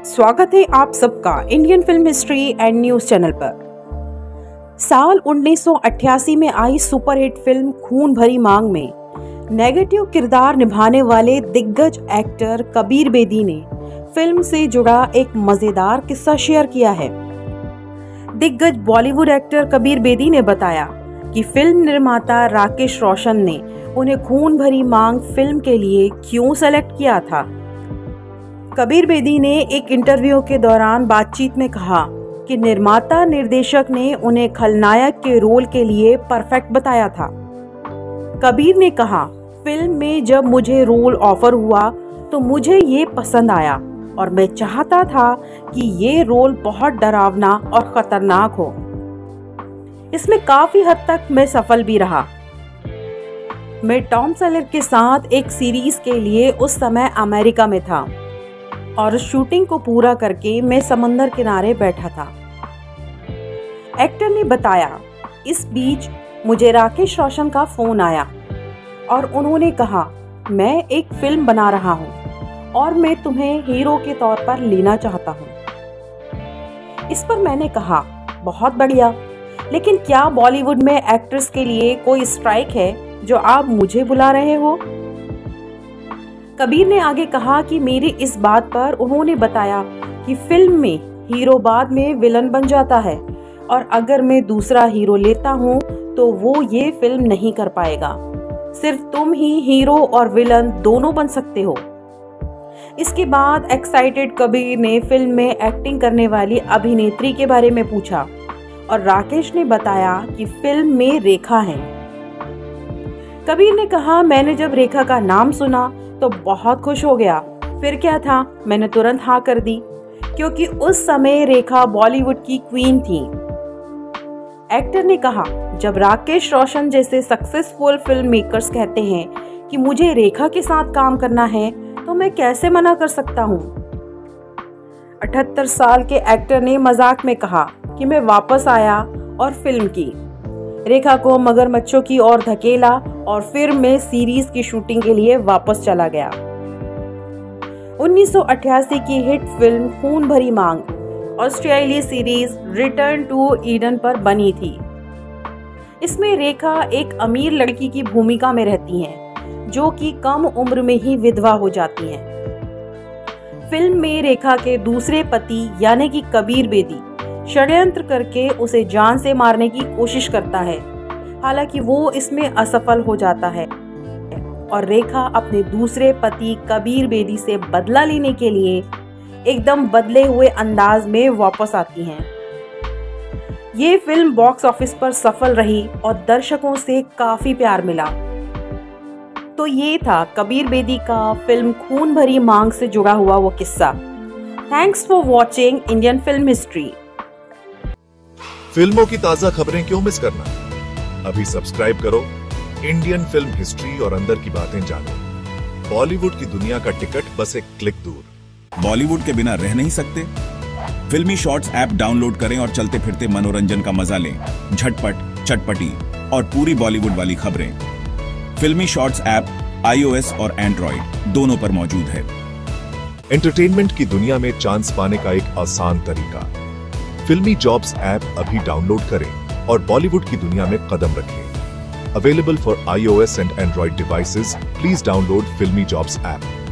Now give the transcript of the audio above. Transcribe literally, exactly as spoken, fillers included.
स्वागत है आप सबका Indian film history and news channel पर। साल उन्नीस सौ अट्ठासी में आई सुपरहिट फिल्म खून भरी मांग में नेगेटिव किरदार निभाने वाले दिग्गज एक्टर कबीर बेदी ने फिल्म से जुड़ा एक मजेदार किस्सा शेयर किया है। दिग्गज बॉलीवुड एक्टर कबीर बेदी ने बताया कि फिल्म निर्माता राकेश रोशन ने उन्हें खून भरी मांग फिल्म के लिए क्यों सेलेक्ट किया था। कबीर बेदी ने एक इंटरव्यू के दौरान बातचीत में कहा कि निर्माता निर्देशक ने उन्हें खलनायक के रोल के लिए परफेक्ट बताया था। कबीर ने कहा, फिल्म में जब मुझे रोल ऑफर हुआ तो मुझे ये पसंद आया और मैं चाहता था कि ये रोल बहुत डरावना और खतरनाक हो। इसमें काफी हद तक मैं सफल भी रहा। मैं टॉम सॉयर के साथ एक सीरीज के लिए उस समय अमेरिका में था और शूटिंग को पूरा करके मैं समंदर किनारे बैठा था। एक्टर ने बताया, इस बीच मुझे राकेश रोशन का फोन आया और उन्होंने कहा, मैं एक फिल्म बना रहा हूं और मैं तुम्हें हीरो के तौर पर लेना चाहता हूं। इस पर मैंने कहा, बहुत बढ़िया, लेकिन क्या बॉलीवुड में एक्ट्रेस के लिए कोई स्ट्राइक है जो आप मुझे बुला रहे हो। कबीर ने आगे कहा कि मेरी इस बात पर उन्होंने बताया कि फिल्म में हीरो बाद में विलन बन जाता है और अगर मैं दूसरा हीरो लेता हूं तो वो ये फिल्म नहीं कर पाएगा। सिर्फ तुम ही हीरो और विलन दोनों बन सकते हो। इसके बाद एक्साइटेड कबीर ने फिल्म में एक्टिंग करने वाली अभिनेत्री के बारे में पूछा और राकेश ने बताया कि फिल्म में रेखा है। कबीर ने कहा, मैंने जब रेखा का नाम सुना तो बहुत खुश हो गया। फिर क्या था, मैंने तुरंत हाँ कर दी क्योंकि उस समय रेखा बॉलीवुड की क्वीन थी। एक्टर ने कहा, जब राकेश रोशन जैसे सक्सेसफुल फिल्म मेकर्स कहते हैं कि मुझे रेखा के साथ काम करना है तो मैं कैसे मना कर सकता हूँ। अठहत्तर साल के एक्टर ने मजाक में कहा कि मैं वापस आया और फिल्म की। रेखा को मगरमच्छों की ओर धकेला और फिर मैं सीरीज की शूटिंग के लिए वापस चला गया। उन्नीस सौ अट्ठासी की हिट फिल्म खून भरी मांग ऑस्ट्रेलियाई सीरीज रिटर्न टू ईडन पर बनी थी। इसमें रेखा एक अमीर लड़की की भूमिका में रहती हैं, जो कि कम उम्र में ही विधवा हो जाती हैं। फिल्म में रेखा के दूसरे पति यानी कि कबीर बेदी षड्यंत्र करके उसे जान से मारने की कोशिश करता है। हालांकि वो इसमें असफल हो जाता है और रेखा अपने दूसरे पति कबीर बेदी से बदला लेने के लिए एकदम बदले हुए अंदाज में वापस आती हैं। ये फिल्म बॉक्स ऑफिस पर सफल रही और दर्शकों से काफी प्यार मिला। तो ये था कबीर बेदी का फिल्म खून भरी मांग से जुड़ा हुआ वो किस्सा। Thanks for watching Indian film history. फिल्मों की ताजा खबरें क्यों मिस करना? अभी सब्सक्राइब करो इंडियन फिल्म हिस्ट्री और अंदर की बातें जानो। बॉलीवुड की दुनिया का टिकट बस एक क्लिक दूर। बॉलीवुड के बिना रह नहीं सकते? फिल्मी शॉर्ट्स ऐप डाउनलोड करें और चलते फिरते मनोरंजन का मजा लें। झटपट, चटपटी और पूरी बॉलीवुड वाली खबरें। फिल्मी शॉर्ट्स ऐप आईओएस और एंड्रॉइड दोनों पर मौजूद है। एंटरटेनमेंट की दुनिया में चांस पाने का एक आसान तरीका। फिल्मी जॉब्स ऐप अभी डाउनलोड करें और बॉलीवुड की दुनिया में कदम रखें। Available for iOS and Android devices, please download Filmy Jobs app.